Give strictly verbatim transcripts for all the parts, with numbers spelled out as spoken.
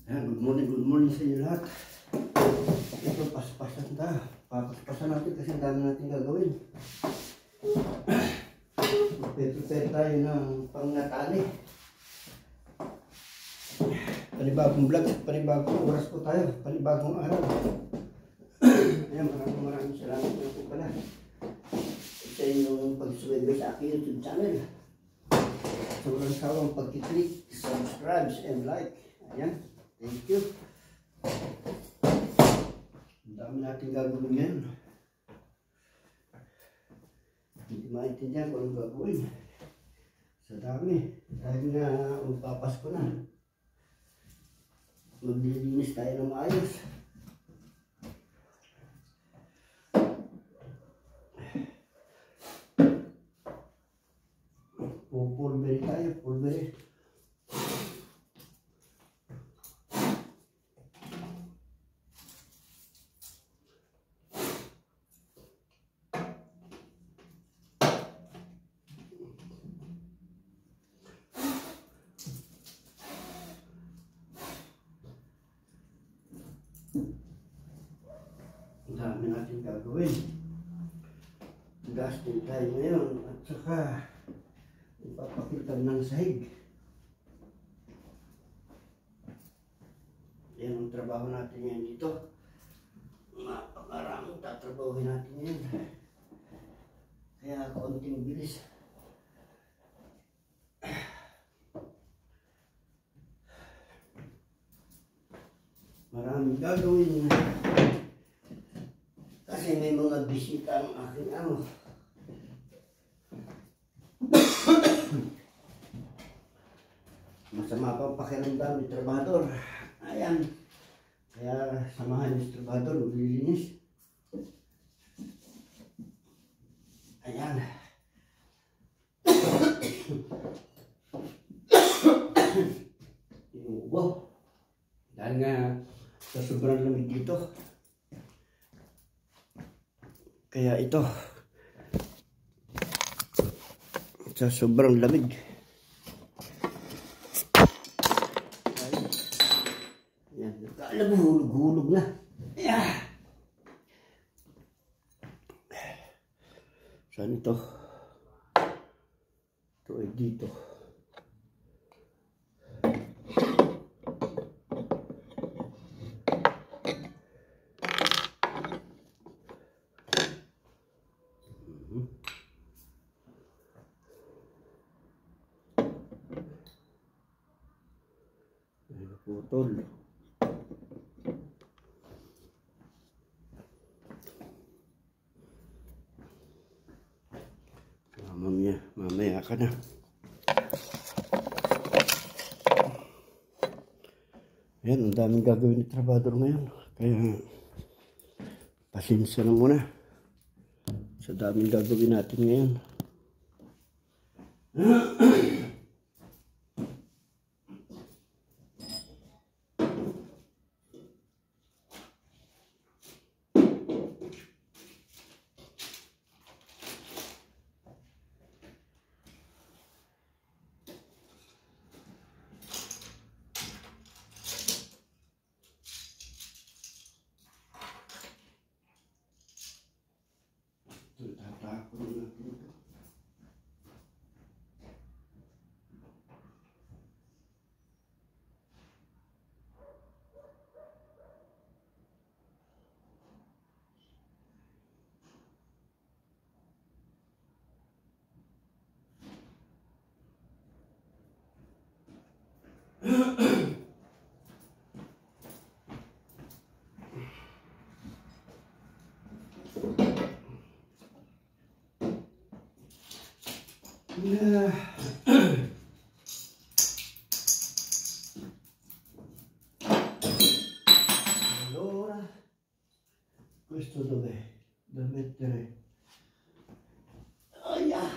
Ayan, good morning, good morning sa inyo lahat. Ito, paspasan tayo. Papaspasan natin kasi ang dami natin gagawin. Prepare tayo ng pangnatali. Panibagong vlog, panibagong oras po tayo, panibagong araw. Ayan, maraming maraming salamat na po pala sa inyong pag-subscribe sa aking YouTube channel. Sobrang sawang pag-click, subscribe, and like. Ayan, thank you. Ang dami natin gagawin ngayon. Hindi maintindihan kung anong gagawin. Sa dami. Dahil nga magpapasko na. Maglilinis tayo ng maayos. Pupulberi tayo, pulberi. Ang dami natin gagawin. Gastin tayo ngayon at saka ipapakita ng sahig. Yan ang trabaho natin ngayon dito. Napakaraming tatrabahuin natin ngayon. Kaya konting bilis. Maraming gagawin. Kasi may mga bisita ang aking amo. Masama pa pakiramdam ni trabahador. Ayan. Kaya samahan ni trabahador, maglilinis. Ayan. Inuubo. Dahil nga sa sobrang lamig dito. Kaya ito. Sa sobrang lamig. Alam mo, hulog-hulog na. Yeah. Saan ito? Ito ay dito. Ay, putol. Mamaya, mamaya ka na. Ayan, ang daming gagawin ni trabador ngayon. Kaya, pasensya na muna sa daming gagawin natin ngayon. Tatakot na dito. Yeah. Allora, questo dov'è? Da mettere. Oh, yeah.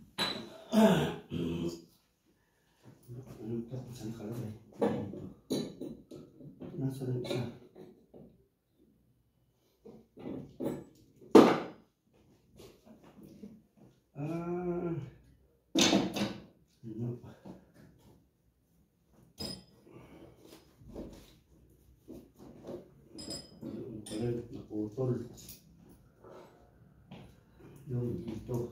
Non so saan nakalagay. Nasaan ang isa? Ah, ano pa? putol. Yung dito.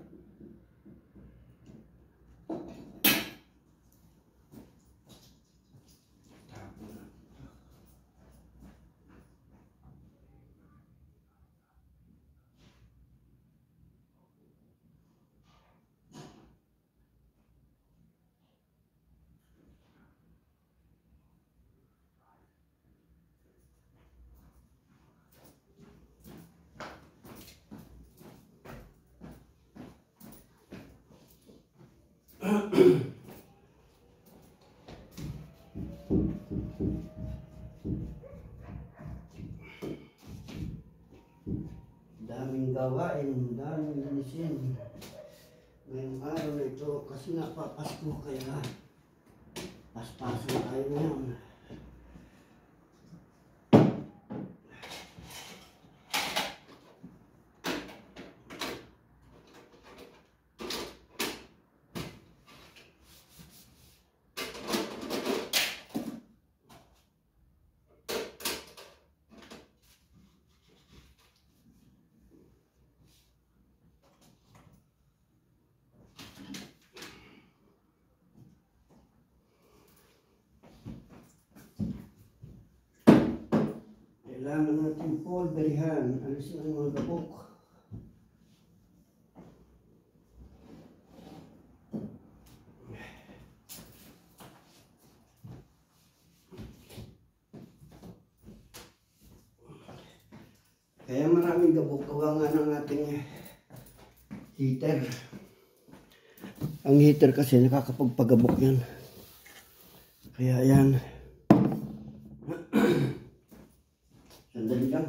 Daming gawain, daming linisin. Ngayong araw na ito kasi napapasko kaya paspaso tayo ngayon. Kailangan natin pulberihan, alisin ang mga gabok. Kaya maraming gabok, gawa nga ng ating heater. Ang heater kasi nakakapagpagabok yan. Kaya yan. Sandali lang.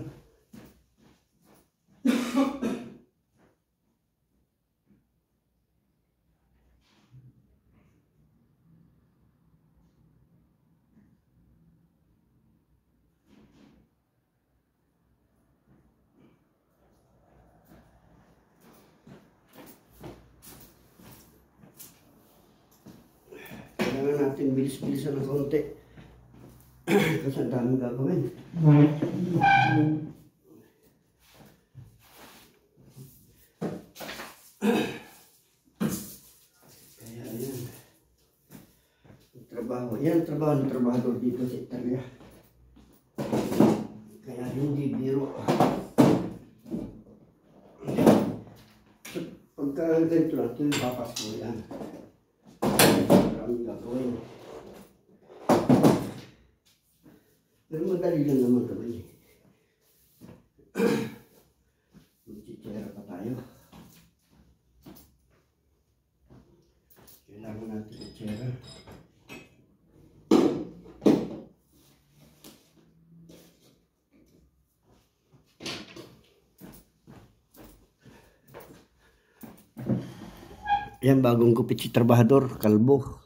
Kailangan natin bilis-bilisan ng konti. Kasi ang daming gagawin. Kaya yan. Ang trabaho. Yan ang trabaho ng trabahador dito sa Italia. Kaya hindi biro. So, pagka ganito lang, ito yung papas mo yan. Maraming gagawin. Pero madali lang naman naman eh. Magchichera pa tayo. Kailangan natin ichera. Yan, bagong gupit si trabahador, kalbo.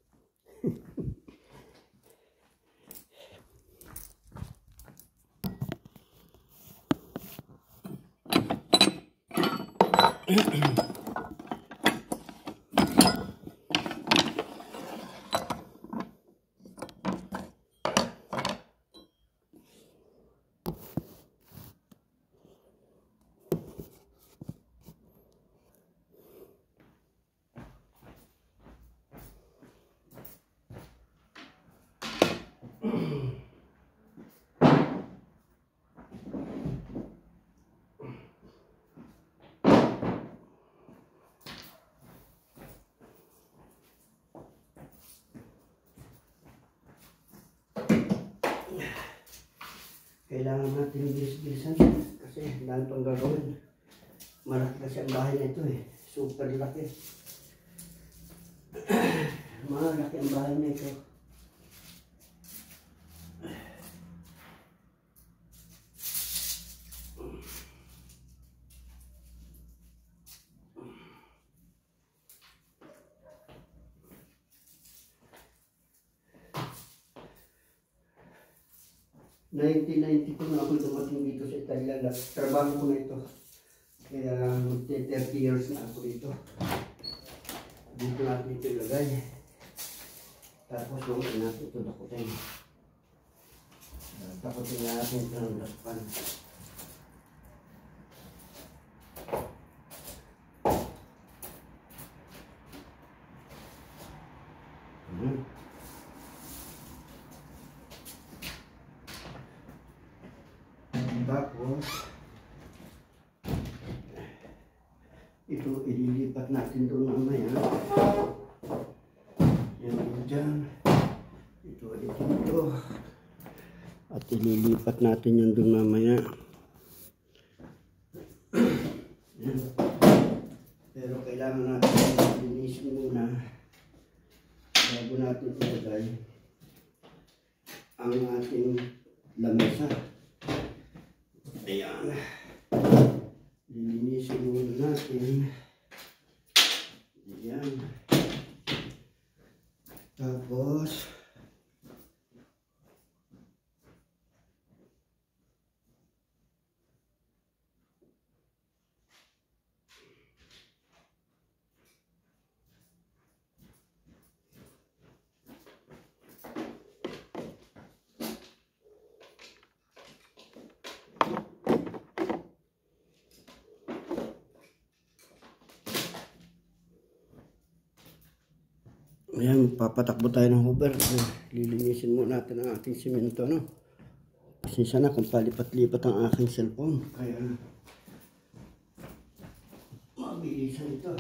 Kailangan natin bilis-bilisan kasi dahil pang gagawin. Malaki kasi ang bahay na ito eh. Super laki. Malaki ang bahay na ito. nineteen ninety-two na ako dumating dito sa Italia. Trabaho ko na ito. Kaya thirty years na ako dito. Dito natin ito ilagay. Tapos huwag natin ito dakutin. Dakutin natin ito ng laspan. Tapos, ito ililipat natin doon mamaya. Yan din dyan. Ito ulit dito. At ililipat natin yan doon mamaya. Yan. Pero kailangan natin linisin muna bago natin ilagay ang ating lamesa. Ayan. Lilinisin muna natin. Ayan. Tapos, ayan, papatakbo tayo ng hoover. Lilinisin muna natin ang ating simento, no? Pasensya na kung palipat-lipat ang aking cellphone. Kaya, mabilisan ito.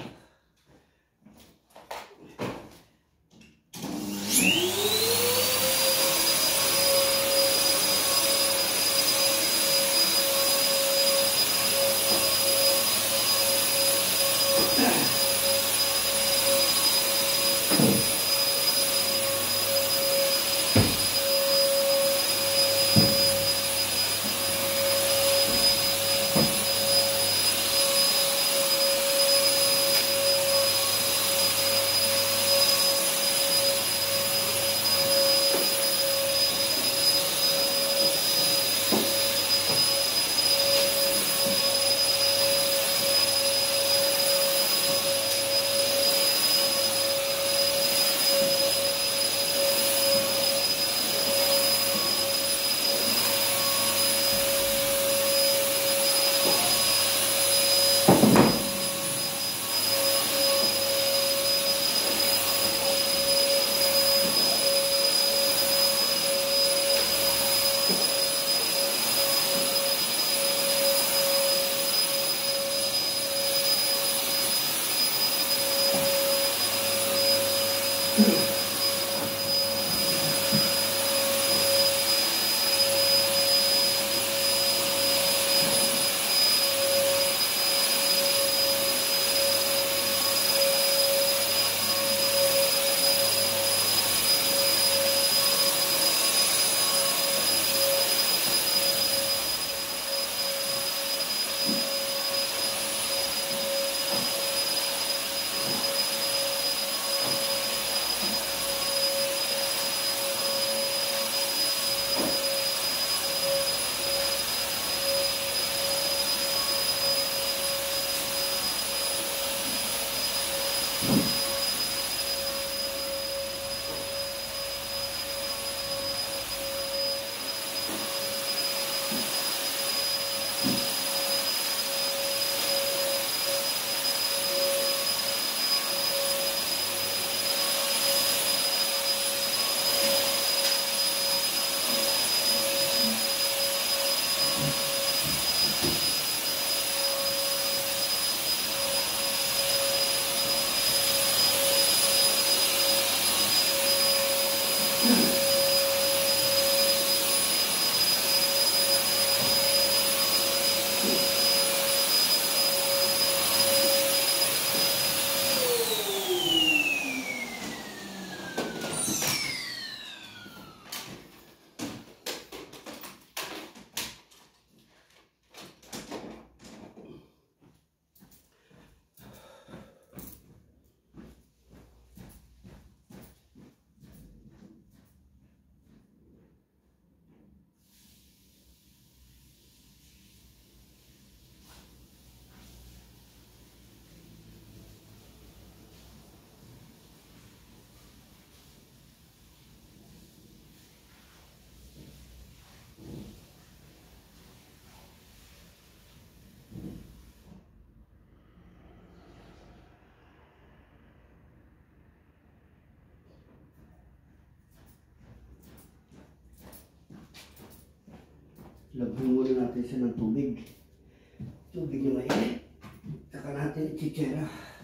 Labhan muna natin siya ng tubig. Tubig na mainit. Saka natin i-chichera.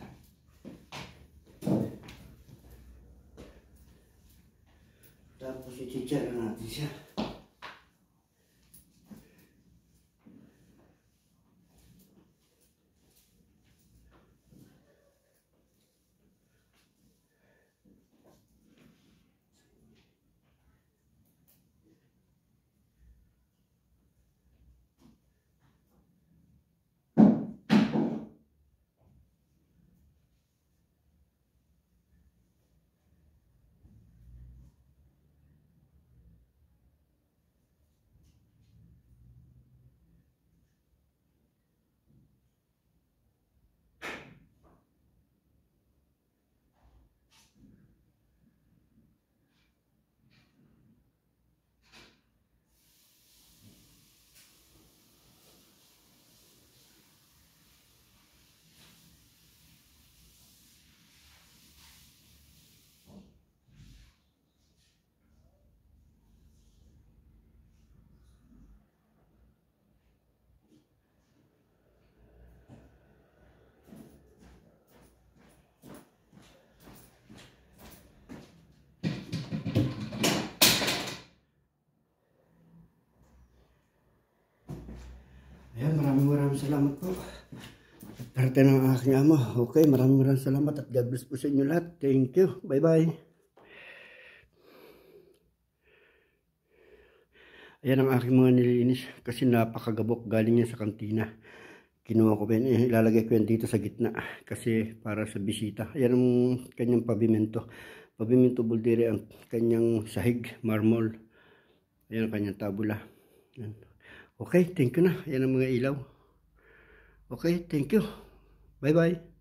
Tapos i-chichera natin siya. Ayan, maraming maraming salamat po. At parte ng aking ama. Okay, maraming maraming salamat at God bless po sa inyo lahat. Thank you. Bye-bye. Ayan ang aking mga nililinis kasi napakagabok galing yan sa kantina. Kinuha ko pa yan. Eh, ilalagay ko yan dito sa gitna kasi para sa bisita. Ayan ang kanyang pavimento. Pavimento Buldire ang kanyang sahig, marmol. Ayan ang kanyang tabula. Ayan. Okay, thank you na. Yan ang mga ilaw. Okay, thank you. Bye-bye.